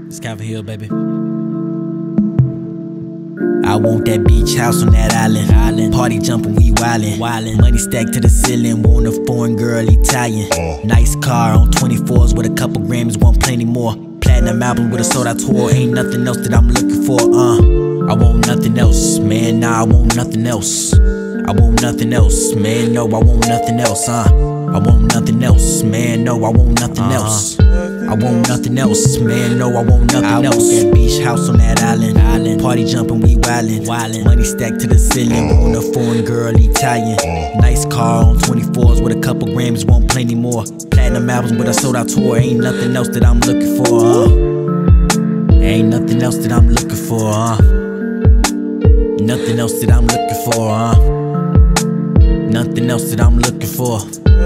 It's Calvin Hill, baby. I want that beach house on that island. Party jumping, we wildin'. Money stacked to the ceiling, want a foreign girl, Italian. Nice car on 24s with a couple Grammys, want plenty more. Platinum album with a sold out tour, ain't nothing else that I'm looking for, I want nothing else, man, nah, I want nothing else. I want nothing else, man, no, I want nothing else, I want nothing else, man, no, I want nothing else. I want nothing else, man, no, I want nothing else. That beach house on that island. Party jumping, we wildin'. Money stacked to the ceiling, want a foreign girl, Italian. Nice car on 24s with a couple Grammys, want plenty more. Platinum albums with a sold out tour, ain't nothing else that I'm looking for, Ain't nothing else that I'm looking for, Nothing else that I'm looking for, Nothing else that I'm looking for.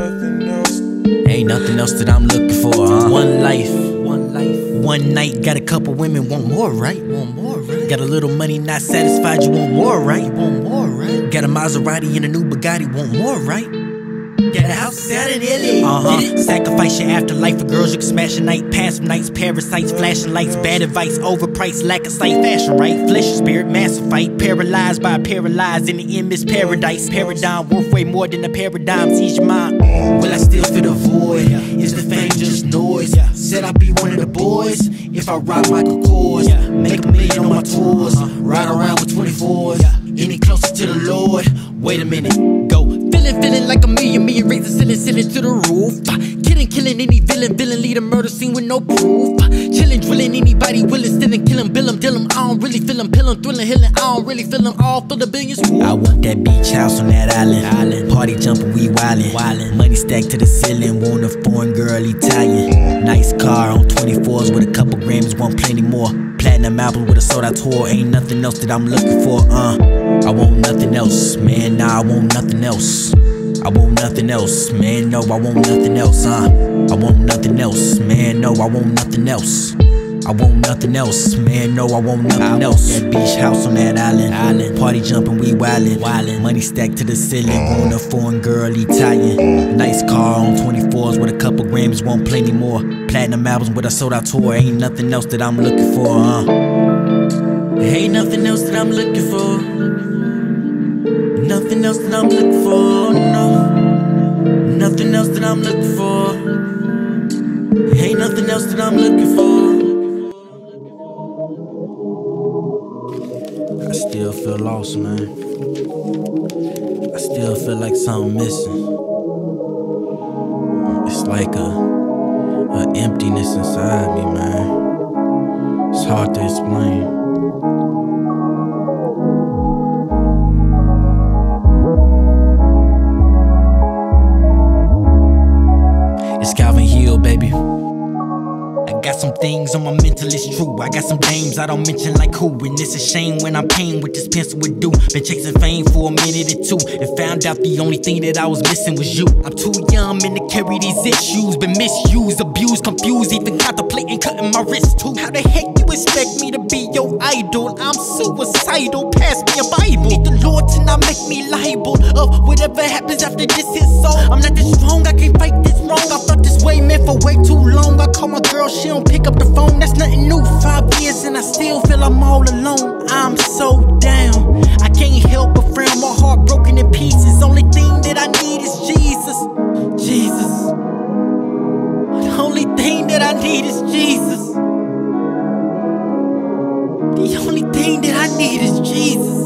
Ain't nothing else that I'm looking for, One life, one night, got a couple women, want more, right? Got a little money, not satisfied, you want more, right? Got a Maserati and a new Bugatti, want more, right? Got a house out in LA. Sacrifice your afterlife for girls you can smash a night. Pass some nights, parasites, flashing lights, bad advice, overpriced, lack of sight, fashion right. Flesh and spirit, massive fight. Paralyzed by a paralyzed in the end, miss paradise. Paradigm worth way more than a paradigm. Seize your mind. Will I still feel the void? Is the fame just noise? Said I'd be one of the boys if I rock Michael Kors. Make $1 million on my tours. Ride around with 24s. Any closer to the Lord? Wait a minute, go. Feeling like a million, raise the ceiling to the roof. Killing any villain, lead a murder scene with no proof. Chillin', drilling anybody willing, stealing, killing, bill 'em, deal 'em. I don't really feel 'em, pill 'em, thrilling, healing. I don't really feel 'em, all for the billions. I want that beach house on that island. Party jumping, we wildin'. Money stacked to the ceiling, want a foreign girl, Italian. Nice car on 24s with a couple Grammys, want plenty more. Platinum album with a sold out tour, ain't nothing else that I'm looking for, I want nothing else, man, nah, I want nothing else. I want nothing else, man, no, I want nothing else, I want nothing else, man, no, I want nothing else. I want nothing else, man, no, I want nothing else. That beach house on that island. Party jumping, we wildin'. Money stacked to the ceiling, want a foreign girl, Italian. Nice car on 24s with a couple Grammys, want plenty more. Platinum albums with a sold out tour, ain't nothing else that I'm looking for, Ain't nothing else that I'm looking for. Nothing else that I'm looking for, no. Nothing else that I'm looking for. Ain't nothing else that I'm looking for. I still feel lost, man. I still feel like something missing. It's like a emptiness inside me, man. It's hard to explain. It's Calvin Hill, baby. I got some things on my mental, it's true. I got some names I don't mention like who. And it's a shame when I'm paying what this pencil would do. Been chasing fame for a minute or two, and found out the only thing that I was missing was you. I'm too young, man, to carry these issues. Been misused, abused, confused, even contemplating cutting my wrist too. How the heck you expect me to be your idol? I'm suicidal, pass me a Bible. Need the Lord to not make me liable of whatever happens after this is so. I'm not this strong, I can't fight this wrong. I felt this way, man, for way too long. I call my girl, she don't pick up the phone. That's nothing new, 5 years and I still feel I'm all alone. I'm so down, I can't help but frown. My heart broken in pieces. Only thing that I need is Jesus. Jesus. The only thing that I need is Jesus. The only thing that I need is Jesus.